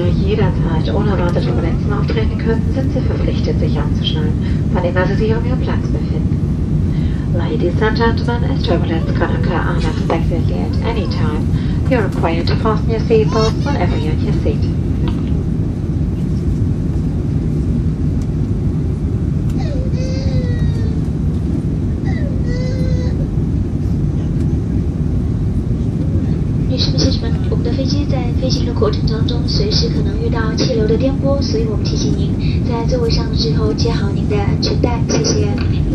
jederzeit unerwartete Turbulenzen auftreten könnten, sind Sie verpflichtet, sich anzuschnallen, wann immer Sie sich um Ihren Platz befinden. Ladies and gentlemen, as turbulence can occur unexpectedly at any time, you're required to fasten your seatbelts whenever you're in your seat. 我们的飞机在飞行的过程当中，随时可能遇到气流的颠簸，所以我们提醒您在座位上的时候系好您的安全带，谢谢。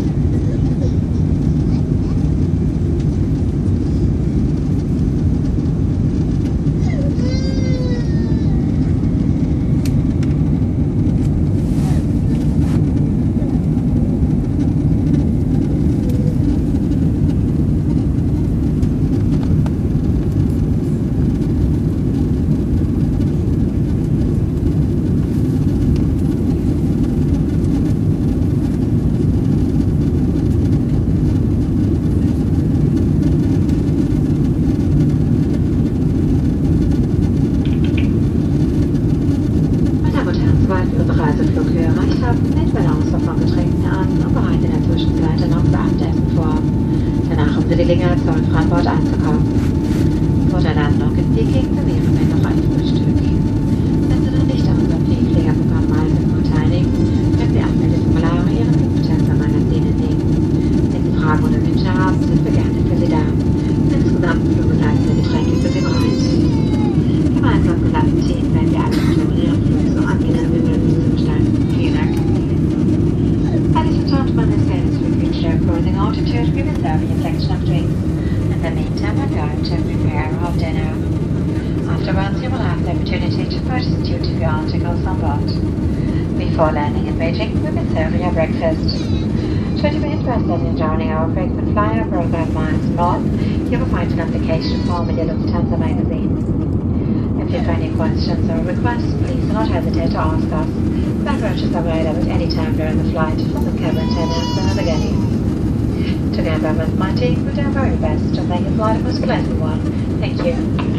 Unsere Reiseflughöhe erreicht haben, nehmen wir Auswahl von Getränken an und bereiten in der Zwischenzeit noch das Abendessen vor. Danach haben Sie die Gelegenheit, zollfrei an Bord einzukaufen. Vor der Landung in Peking servieren wir noch ein Frühstück. Wenn Sie noch nicht an unserem Fliegpflegerprogramm Reiseflug teilnehmen, können Sie Anmeldeformulare Ihren Lufthansa-Magazin entnehmen. Wenn Sie Fragen oder Wünsche haben, sind wir gerne für Sie da. Insgesamt flugbegleitende Getränke für Sie bereit. Gemeinsam mit dem Team werden wir alle Touren Ihren Flug so angenehm wie möglich zu gestalten. Vielen Dank. Ladies and gentlemen, as soon as we've reached our cruising altitude, we will serve you a selection of drinks. In the meantime, we're going to prepare our dinner. Afterwards, you will have the opportunity to purchase duty-free articles on board. Before landing in Beijing, we will serve you breakfast. Should you be interested in joining our frequent flyer program Miles North, you will find an application form in your Lufthansa magazine. If you have any questions or requests, please do not hesitate to ask us. Beverages are available at any time during the flight from the cabin attendants and the galley. Together with my team, we do our very best to make your flight a most pleasant one. Thank you.